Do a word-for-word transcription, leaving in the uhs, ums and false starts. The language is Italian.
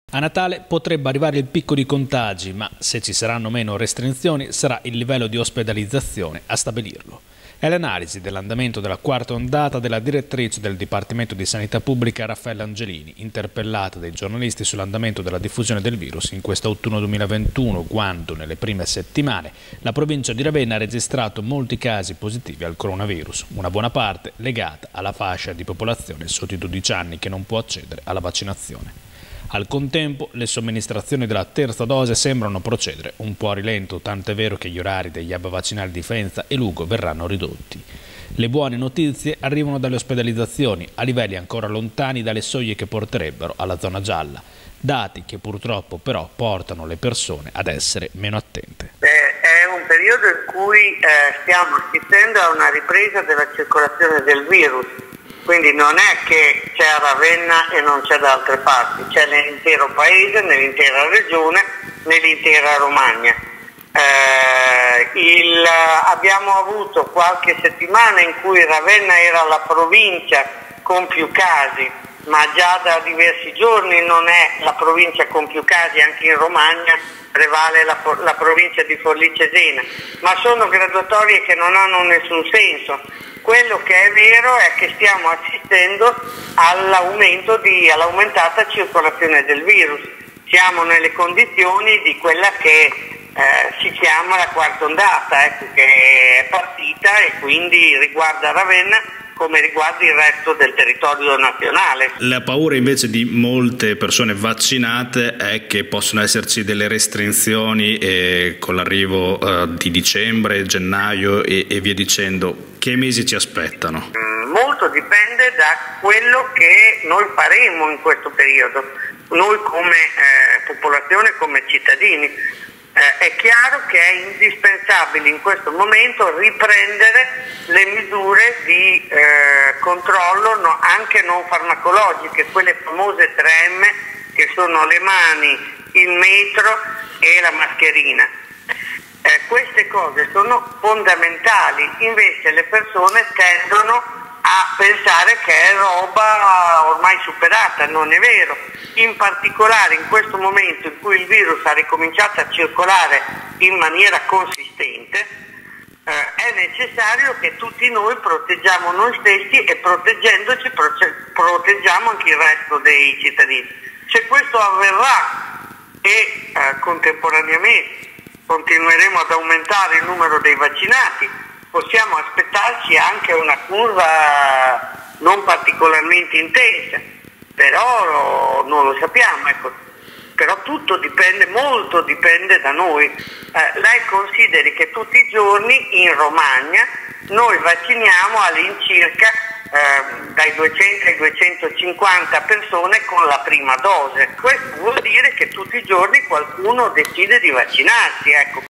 A Natale potrebbe arrivare il picco di contagi, ma se ci saranno meno restrizioni sarà il livello di ospedalizzazione a stabilirlo. È l'analisi dell'andamento della quarta ondata della direttrice del Dipartimento di Sanità Pubblica Raffaella Angelini, interpellata dai giornalisti sull'andamento della diffusione del virus in quest'autunno duemilaventuno, quando nelle prime settimane la provincia di Ravenna ha registrato molti casi positivi al coronavirus, una buona parte legata alla fascia di popolazione sotto i dodici anni che non può accedere alla vaccinazione. Al contempo, le somministrazioni della terza dose sembrano procedere un po' a rilento, tanto è vero che gli orari degli hub vaccinali di Faenza e Lugo verranno ridotti. Le buone notizie arrivano dalle ospedalizzazioni, a livelli ancora lontani dalle soglie che porterebbero alla zona gialla, dati che purtroppo però portano le persone ad essere meno attente. È un periodo in cui eh, stiamo assistendo a una ripresa della circolazione del virus. Quindi non è che c'è a Ravenna e non c'è da altre parti, c'è nell'intero paese, nell'intera regione, nell'intera Romagna. Eh, il, abbiamo avuto qualche settimana in cui Ravenna era la provincia con più casi, ma già da diversi giorni non è la provincia con più casi, anche in Romagna prevale la, la provincia di Forlì Cesena, ma sono graduatorie che non hanno nessun senso. Quello che è vero è che stiamo assistendo all'aumento di, all'aumentata circolazione del virus. Siamo nelle condizioni di quella che eh, si chiama la quarta ondata, ecco, che è partita e quindi riguarda Ravenna come riguarda il resto del territorio nazionale. La paura invece di molte persone vaccinate è che possono esserci delle restrizioni eh, con l'arrivo eh, di dicembre, gennaio e, e via dicendo. Che mesi ci aspettano? Mm, molto dipende da quello che noi faremo in questo periodo, noi come eh, popolazione, come cittadini. Eh, è chiaro che è indispensabile in questo momento riprendere le misure di eh, controllo no, anche non farmacologiche, quelle famose tre M che sono le mani, il metro e la mascherina. Eh, queste cose sono fondamentali, invece le persone tendono a pensare che è roba ormai superata, non è vero. In particolare in questo momento in cui il virus ha ricominciato a circolare in maniera consistente, eh, è necessario che tutti noi proteggiamo noi stessi e proteggendoci proteggiamo anche il resto dei cittadini. Se questo avverrà e eh, contemporaneamente continueremo ad aumentare il numero dei vaccinati, possiamo aspettarci anche una curva non particolarmente intensa, però non lo sappiamo, ecco. Però tutto dipende, molto dipende da noi. Eh, lei consideri che tutti i giorni in Romagna noi vacciniamo all'incirca eh, dai duecento ai duecentocinquanta persone con la prima dose. Questo vuol dire che tutti i giorni qualcuno decide di vaccinarsi, ecco.